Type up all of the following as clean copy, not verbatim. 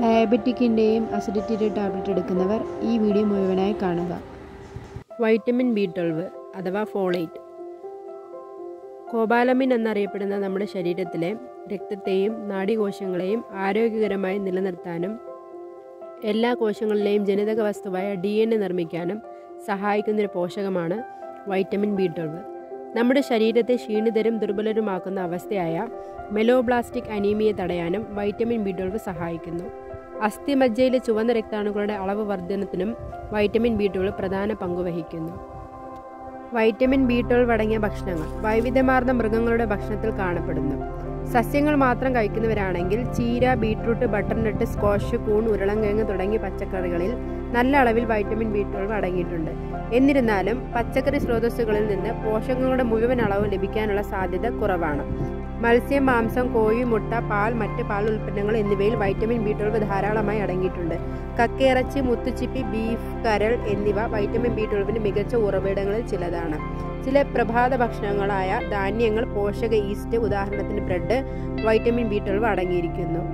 ഡയബറ്റിക്കിൻ്റെയും അസിഡിറ്റിയുടെ tablet എടുക്കുന്നവർ ഈ video മുഴുവനായി കാണുക. വൈറ്റമിൻ B12 അഥവാ ഫോളേറ്റ്. കോബാലമിൻ എന്നറിയപ്പെടുന്ന നമ്മുടെ ശരീരത്തിലെ രക്തത്തെയും നാഡീകോശങ്ങളെയും ആരോഗ്യകരമായി നിലനിർത്താനും എല്ലാ കോശങ്ങളിലെയും ജനിതക വസ്തുവായ DNA നിർമ്മിക്കാനും സഹായിക്കുന്നൊരു പോഷകമാണ് വൈറ്റമിൻ B12. നമ്മുടെ ശരീരത്തെ ക്ഷീണിതരും ദുർബലരുമാക്കുന്ന അവസ്ഥയായ മെലോബ്ലാസ്റ്റിക് അനീമിയ തടയാനും വൈറ്റമിൻ B12 സഹായിക്കുന്നു. അസ്ഥിമജ്ജയിലെ ചുവന്ന രക്താണുക്കളുടെ അളവ് വർധനത്തിനും വൈറ്റമിൻ B12 പ്രധാന പങ്കുവഹിക്കുന്നു. വൈറ്റമിൻ B12 അടങ്ങിയ ഭക്ഷണങ്ങൾ വൈവിധ്യമാർന്ന മൃഗങ്ങളുടെ ഭക്ഷണത്തിൽ കാണപ്പെടുന്നു. സസ്യങ്ങൾ മാത്രം കഴിക്കുന്നവരാണെങ്കിൽ ചീര, ബീട്രൂട്ട്, ബട്ടർനട്ട്, സ്ക്വാഷ്, കൂൺ, ഉരുളൻകിഴങ്ങ് തുടങ്ങിയ പച്ചക്കറികളിൽ നല്ല അളവിൽ വൈറ്റമിൻ B12 അടങ്ങിയിട്ടുണ്ട്. എന്നിരുന്നാലും പച്ചക്കറി സ്രോതസ്സുകളിൽ നിന്ന് പോഷകങ്ങളുടെ മുഴുവൻ അളവ് ലഭിക്കാനുള്ള സാധ്യത കുറവാണ്. മത്സ്യം, മാംസം, കോഴി, മുട്ട, പാൽ, മറ്റ് പാൽ ഉൽപ്പന്നങ്ങൾ എന്നിവയിൽ വൈറ്റമിൻ B12 ധാരാളമായി അടങ്ങിയിട്ടുണ്ട്. കക്കയിറച്ചി, മുത്തുച്ചിപ്പി, ബീഫ്, കരൾ എന്നിവ വൈറ്റമിൻ B12 മികച്ച ഉറവിടങ്ങളിൽ ചിലതാണ്. ചില പ്രഭാത ഭക്ഷണങ്ങളായ ധാന്യങ്ങൾ, പോഷക ഈസ്റ്റ്, ഉദാഹരണത്തിന് ബ്രെഡ്, വൈറ്റമിൻ B12 അടങ്ങിയിരിക്കുന്നു.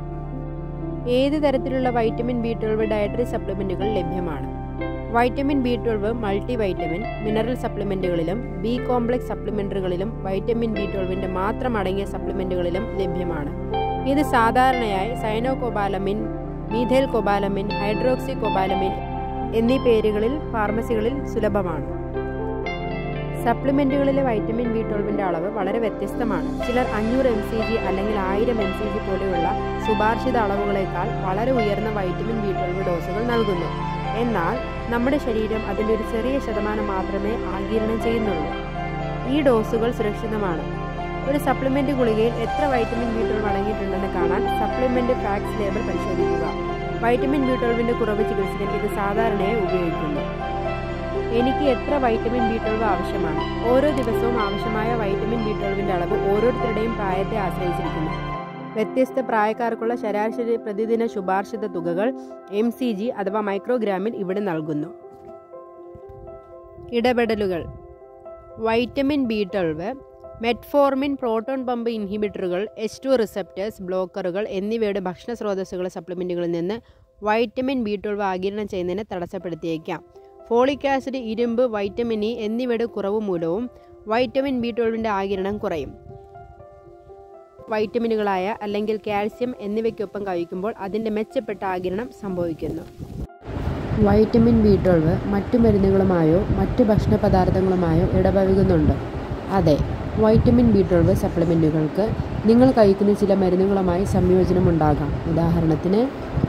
ഏത് തരത്തിലുള്ള വൈറ്റമിൻ B12 ഡയറ്ററി സപ്ലിമെന്റുകൾ ലഭ്യമാണ്? Vitamin B12 multi vitamin, mineral സപ്ലിമെന്റുകളിലും ബി കോംപ്ലക്സ് സപ്ലിമെന്ററികളിലും വൈറ്റമിൻ B12 മാത്രം അടങ്ങിയ സപ്ലിമെന്റുകളിലും ലഭ്യമാണ്. ഇത് സാധാരണയായി cyanocobalamin, methyl cobalamin, hydroxy cobalamin എന്നീ പേരുകളിൽ ഫാർമസികളിൽ സുലഭമാണ്. സപ്ലിമെന്റുകളിലെ വൈറ്റമിൻ B12 അളവ് വളരെ വ്യത്യസ്തമാണ്. ചിലർ 500 mcg അല്ലെങ്കിൽ 1000 mcg പോലെയുള്ള ശുപാർശിത അളവുകളേക്കാൾ വളരെ ഉയർന്ന വൈറ്റമിൻ B12 ഡോസുകൾ നൽകുന്നു. എന്നാൽ നമ്മുടെ ശരീരം അതിൻ്റെ ഒരു ചെറിയ ശതമാനം മാത്രമേ ആഗിരണം ചെയ്യുന്നുള്ളൂ. ഈ ഡോസുകൾ സുരക്ഷിതമാണ്. ഒരു സപ്ലിമെന്റ് ഗുളികയിൽ എത്ര വൈറ്റമിൻ B12 അടങ്ങിയിട്ടുണ്ടെന്ന് കാണാൻ സപ്ലിമെന്റ് ഫാക്ട്സ് ലേബൽ പരിശോധിക്കുക. വൈറ്റമിൻ B12 കുറവ് ചികിത്സിക്കാൻ ഇത് സാധാരണയായി ഉപയോഗിക്കുന്നു. എനിക്ക് എത്ര വൈറ്റമിൻ B12 ആവശ്യമാണ്? ഓരോ ദിവസവും ആവശ്യമായ വൈറ്റമിൻ B12 അളവ് ഓരോരുത്തരുടെയും പ്രായത്തെ ആശ്രയിച്ചിരിക്കുന്നു. വ്യത്യസ്ത പ്രായക്കാർക്കുള്ള ശരാശരി പ്രതിദിന ശുപാർശിത തുകകൾ mcg അഥവാ മൈക്രോഗ്രാമിൽ ഇവിടെ നൽകുന്നു. ഇടപെടലുകൾ. Vitamin B12, metformin, proton pump ഇൻഹിബിറ്ററുകൾ, H2 റിസപ്റ്റേഴ്സ് ബ്ലോക്കറുകൾ എന്നിവയുടെ ഭക്ഷണ സ്രോതസ്സുകൾ സപ്ലിമെന്റുകളിൽ നിന്ന് വൈറ്റമിൻ B12 ആഗിരണം ചെയ്യുന്നതിനെ തടസ്സപ്പെടുത്തിയേക്കാം. ഫോളിക് ആസിഡ്, ഇരുമ്പ്, വൈറ്റമിൻ ഇ എന്നിവയുടെ കുറവ് മൂലവും വൈറ്റമിൻ B12 ആഗിരണം കുറയും. വൈറ്റമിനുകളായ അല്ലെങ്കിൽ കാൽസ്യം എന്നിവയ്ക്കൊപ്പം കഴിക്കുമ്പോൾ അതിൻ്റെ മെച്ചപ്പെട്ട ആഗിരണം സംഭവിക്കുന്നു. വൈറ്റമിൻ B12 മറ്റു മരുന്നുകളുമായോ മറ്റു ഭക്ഷണ പദാർത്ഥങ്ങളുമായോ ഇടപഴകുന്നുണ്ട്. അതെ, വൈറ്റമിൻ B12 സപ്ലിമെന്റുകൾക്ക് നിങ്ങൾ കഴിക്കുന്ന ചില മരുന്നുകളുമായി സംയോജനമുണ്ടാകാം. ഉദാഹരണത്തിന്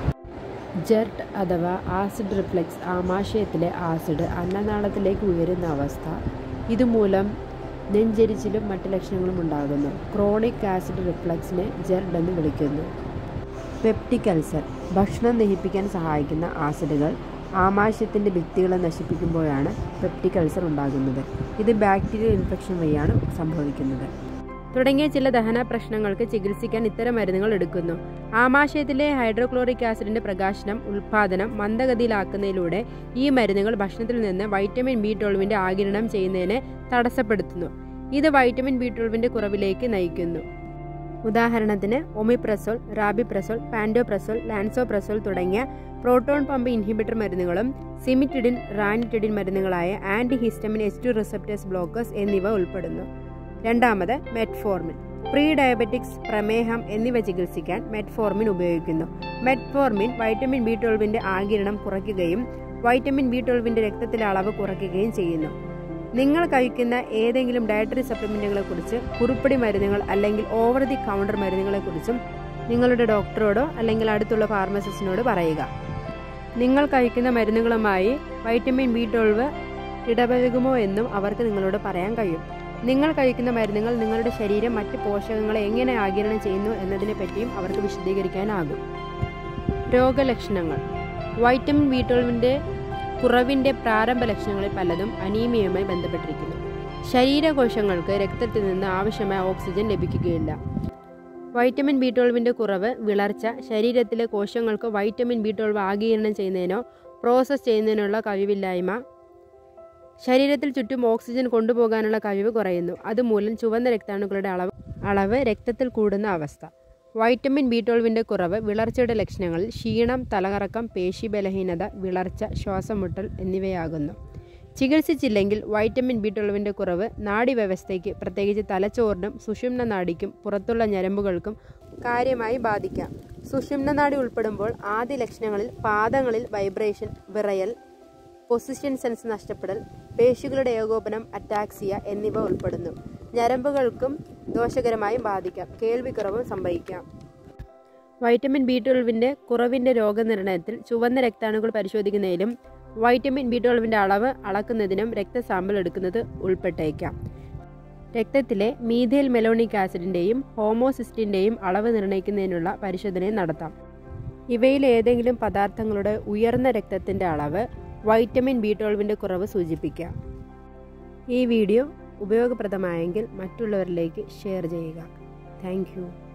ജെർട്ട് അഥവാ ആസിഡ് റിഫ്ലക്സ്, ആമാശയത്തിലെ ആസിഡ് അന്നനാളത്തിലേക്ക് ഉയരുന്ന അവസ്ഥ. ഇതുമൂലം നെഞ്ചരിച്ചിലും മറ്റ് ലക്ഷണങ്ങളും ഉണ്ടാകുന്നു. ക്രോണിക് ആസിഡ് റിഫ്ലക്സിനെ ജെർഡ് എന്ന് വിളിക്കുന്നു. Peptic ulcer. ഭക്ഷണം ദഹിപ്പിക്കാൻ സഹായിക്കുന്ന ആസിഡുകൾ ആമാശയത്തിൻ്റെ ഭിത്തികളെ നശിപ്പിക്കുമ്പോഴാണ് പെപ്റ്റിക് അൾസർ ഉണ്ടാകുന്നത്. ഇത് ബാക്ടീരിയൽ ഇൻഫെക്ഷൻ വഴിയാണ് സംഭവിക്കുന്നത്. തുടങ്ങിയ ചില ദഹന പ്രശ്നങ്ങൾക്ക് ചികിത്സിക്കാൻ ഇത്തരം മരുന്നുകൾ എടുക്കുന്നു. ആമാശയത്തിലെ ഹൈഡ്രോക്ലോറിക് ആസിഡിന്റെ പ്രകാശനം ഉൽപ്പാദനം മന്ദഗതിയിലാക്കുന്നതിലൂടെ ഈ മരുന്നുകൾ ഭക്ഷണത്തിൽ നിന്ന് വൈറ്റമിൻ B12 ആഗിരണം ചെയ്യുന്നതിനെ തടസ്സപ്പെടുത്തുന്നു. ഇത് വൈറ്റമിൻ B12 കുറവിലേക്ക് നയിക്കുന്നു. ഉദാഹരണത്തിന് ഒമിപ്രസോൾ, റാബിപ്രസോൾ, പാൻറ്റോപ്രസോൾ, ലാൻസോപ്രസോൾ തുടങ്ങിയ പ്രോട്ടോൺ പമ്പ് ഇൻഹിബിറ്റർ മരുന്നുകളും സിമിറ്റിഡിൻ, റാനിറ്റിഡിൻ മരുന്നുകളായ ആന്റിഹിസ്റ്റമിൻ, H2 റിസപ്റ്റേഴ്സ് ബ്ലോക്കേഴ്സ് എന്നിവ ഉൾപ്പെടുന്നു. രണ്ടാമത് മെറ്റ്ഫോർമിൻ. പ്രീ ഡയബറ്റിക്സ്, പ്രമേഹം എന്നിവ ചികിത്സിക്കാൻ മെറ്റ്ഫോർമിൻ ഉപയോഗിക്കുന്നു. മെറ്റ്ഫോർമിൻ വൈറ്റമിൻ B12 ആഗിരണം കുറയ്ക്കുകയും വൈറ്റമിൻ B12 രക്തത്തിലെ അളവ് കുറയ്ക്കുകയും ചെയ്യുന്നു. നിങ്ങൾ കഴിക്കുന്ന ഏതെങ്കിലും ഡയറ്ററി സപ്ലിമെന്റുകളെക്കുറിച്ച്, കുറിപ്പടി മരുന്നുകൾ അല്ലെങ്കിൽ ഓവർ ദി കൗണ്ടർ മരുന്നുകളെക്കുറിച്ചും നിങ്ങളുടെ ഡോക്ടറോടോ അല്ലെങ്കിൽ അടുത്തുള്ള ഫാർമസിസ്റ്റിനോട് പറയുക. നിങ്ങൾ കഴിക്കുന്ന മരുന്നുകളുമായി വൈറ്റമിൻ B12 ഇടപഴകുമോ എന്നും അവർക്ക് നിങ്ങളോട് പറയാൻ കഴിയും. നിങ്ങൾ കഴിക്കുന്ന മരുന്നുകൾ നിങ്ങളുടെ ശരീരം മറ്റ് പോഷകങ്ങളെ എങ്ങനെ ആഗിരണം ചെയ്യുന്നു എന്നതിനെ പറ്റിയും അവർക്ക് വിശദീകരിക്കാനാകും. രോഗലക്ഷണങ്ങൾ. വൈറ്റമിൻ B12 കുറവിൻ്റെ പ്രാരംഭ ലക്ഷണങ്ങളിൽ പലതും അനീമിയയുമായി ബന്ധപ്പെട്ടിരിക്കുന്നു. ശരീരകോശങ്ങൾക്ക് രക്തത്തിൽ നിന്ന് ആവശ്യമായ ഓക്സിജൻ ലഭിക്കുകയില്ല. വൈറ്റമിൻ B12 കുറവ്, വിളർച്ച, ശരീരത്തിലെ കോശങ്ങൾക്ക് വൈറ്റമിൻ B12 ആഗിരണം ചെയ്യുന്നതിനോ പ്രോസസ്സ് ചെയ്യുന്നതിനുള്ള കഴിവില്ലായ്മ, ശരീരത്തിൽ ചുറ്റും ഓക്സിജൻ കൊണ്ടുപോകാനുള്ള കഴിവ് കുറയുന്നു. അതുമൂലം ചുവന്ന രക്താണുക്കളുടെ അളവ് രക്തത്തിൽ കൂടുന്ന അവസ്ഥ. വൈറ്റമിൻ B12 കുറവ് വിളർച്ചയുടെ ലക്ഷണങ്ങളിൽ ക്ഷീണം, തലകറക്കം, പേശി ബലഹീനത, വിളർച്ച, ശ്വാസമുട്ടൽ എന്നിവയാകുന്നു. ചികിത്സിച്ചില്ലെങ്കിൽ വൈറ്റമിൻ B12 കുറവ് നാഡീവ്യവസ്ഥയ്ക്ക്, പ്രത്യേകിച്ച് തലച്ചോറിനും സുഷുമ്ന നാഡിക്കും പുറത്തുള്ള ഞരമ്പുകൾക്കും കാര്യമായി ബാധിക്കാം. സുഷുമ്ന നാഡി ഉൾപ്പെടുമ്പോൾ ആദ്യ ലക്ഷണങ്ങളിൽ പാദങ്ങളിൽ വൈബ്രേഷൻ, വിറയൽ, പൊസിഷൻ സെൻസ് നഷ്ടപ്പെടൽ, പേശികളുടെ ഏകോപനം, അറ്റാക്സിയ എന്നിവ ഉൾപ്പെടുന്നു. ഞരമ്പുകൾക്കും ദോഷകരമായി ബാധിക്കാം. കേൾവിക്കുറവും സംഭവിക്കാം. വൈറ്റമിൻ B12 കുറവിൻ്റെ രോഗനിർണയത്തിൽ ചുവന്ന രക്താണുക്കൾ പരിശോധിക്കുന്നതിലും വൈറ്റമിൻ B12 അളവ് അളക്കുന്നതിനും രക്തസാമ്പിൾ എടുക്കുന്നത് ഉൾപ്പെട്ടേക്കാം. രക്തത്തിലെ മീഥൈൽ മെലോണിക് ആസിഡിൻ്റെയും ഹോമോസിസ്റ്റിൻ്റെയും അളവ് നിർണ്ണയിക്കുന്നതിനുള്ള പരിശോധനയും നടത്താം. ഇവയിൽ ഏതെങ്കിലും പദാർത്ഥങ്ങളുടെ ഉയർന്ന രക്തത്തിൻ്റെ അളവ് വൈറ്റമിൻ B12 കുറവ് സൂചിപ്പിക്കാം. ഈ വീഡിയോ ഉപയോഗപ്രദമായെങ്കിൽ മറ്റുള്ളവരിലേക്ക് ഷെയർ ചെയ്യുക. Thank U.